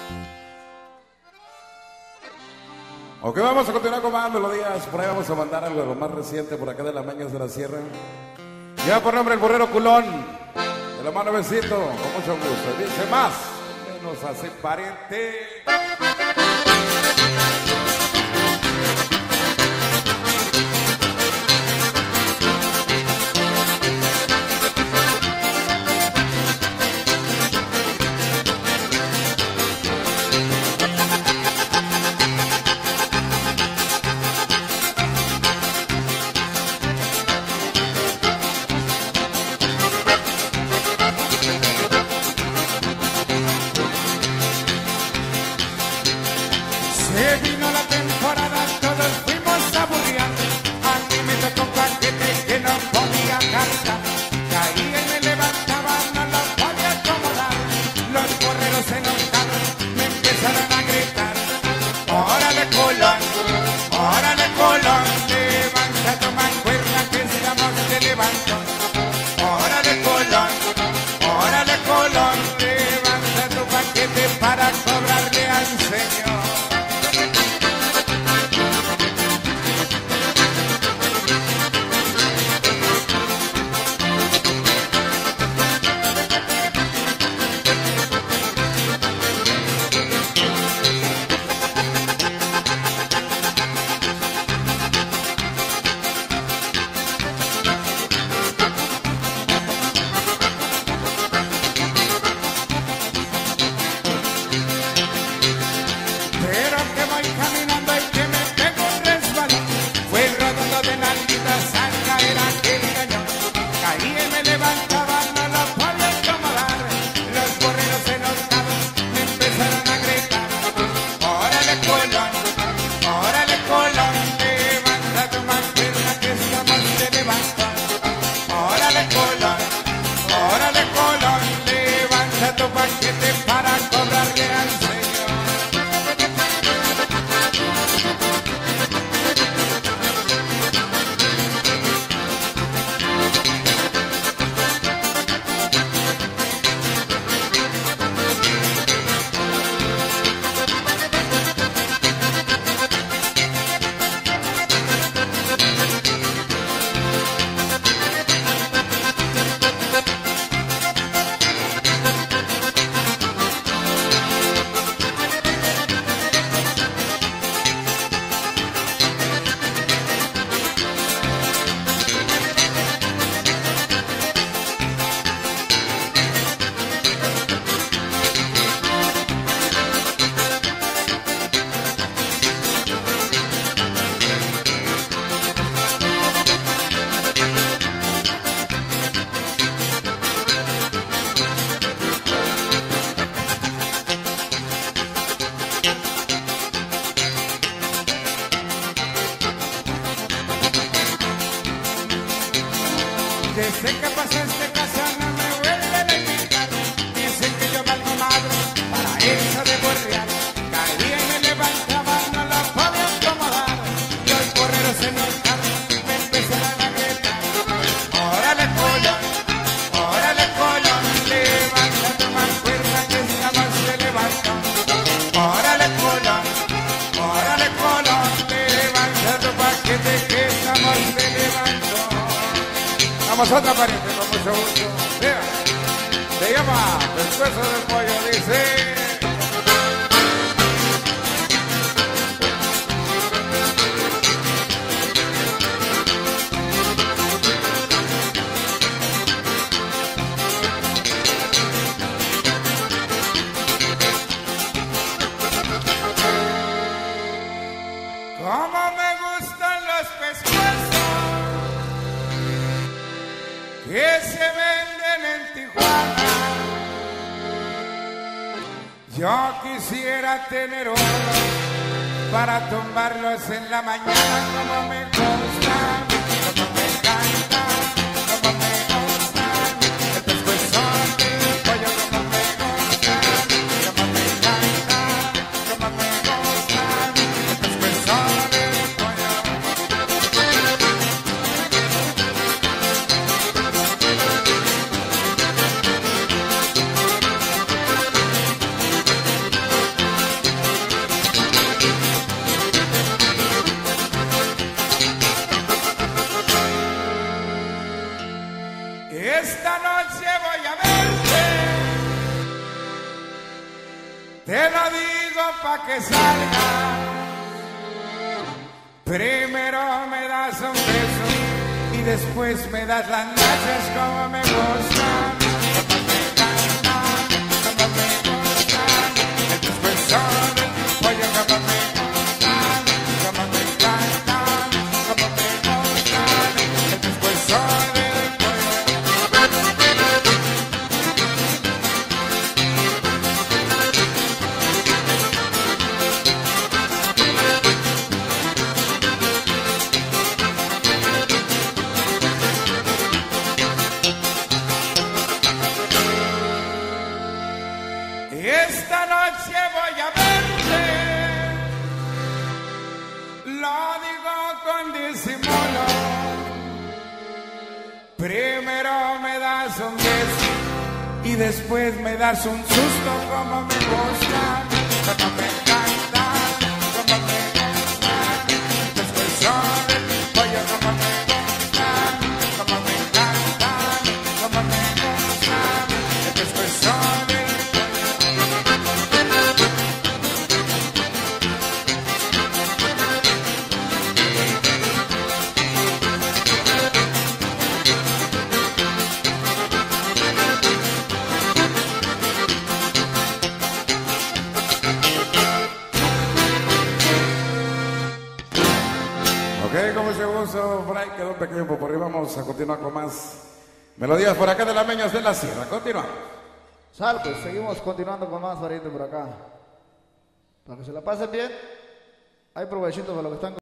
Ok, vamos a continuar con más melodías. Por ahí vamos a mandar algo de lo más reciente por acá de las Mañas de la Sierra. Ya por nombre el Borrero Culón, de la mano besito, con mucho gusto. Dice más, menos hace pariente. Se vino la temporada, todos fuimos a burrear. A mí me tocó un paquete que no podía cargar. Caía y me levantaba, no lo podía acomodar. Los borreros enojados me empezaron a gritar. ¡Órale, Colón! ¡Órale, Colón! Levanta tu mancuerna que estamos de levantón. ¡Órale, Colón! ¡Órale, Colón! Levanta tu paquete para cobrarle al Señor. Pero que voy caminando y que me pego un resbalón. Fue rodando de nalguitas al caer aquel cañón. Caí y me levantaba, no lo podía acomodar. Los borreros enojados me empezaron a gritar. ¡Órale, Colón! ¡Órale, Colón! Levanta tu mancuerna que estamos de levantón. ¡Órale, Colón! ¡Órale, Colón! Levanta tu paquete para cobrarle al Señor. Desde que pasó este caso no me vuelven a invitar. Dicen que yo valgo madre para eso de borrear. Caía y me levantaba, no lo podía acomodar. Los borreros enojados me empezaron a gritar. ¡Órale, Colón! ¡Órale, Colón! Levanta tu mancuerna que estamos de levantón. ¡Órale, Colón! ¡Órale, Colón! Levanta tu paquete que estamos de levantón. Vamos a otra pariente, con mucho gusto. Mira, se llama Pescuezo del Pollo, dice. Como me gustan los pescuezos que se venden en Tijuana. Yo quisiera tener oro para tumbarlos en la mañana. Como me gustan, como me encantan, como me gustan el pescuezo del pollo. Como me gustan, como me encantan, como me gustan el pescuezo del pollo. Te lo digo pa' que salga. Primero me das un beso y después me das las nachas como me gustan. Como me encantan, como me gustan. El pescuezo de tu pollo como me gustan. Como me encantan, como me gustan. El pescuezo de tu Esta noche voy a verte, lo digo con disimulo. Primero me das un beso y después me das un susto como me gusta, como me encanta, como me gusta. Después sobre mi pollo como me gusta, como me encanta, como me gusta. Después sobre con mucho gusto, por ahí quedó un pequeño popurrí. Vamos a continuar con más melodías por acá de las Meñas de la Sierra. Continuamos. Sal, pues seguimos continuando con más variante por acá. Para que se la pasen bien. Hay provechito para lo que están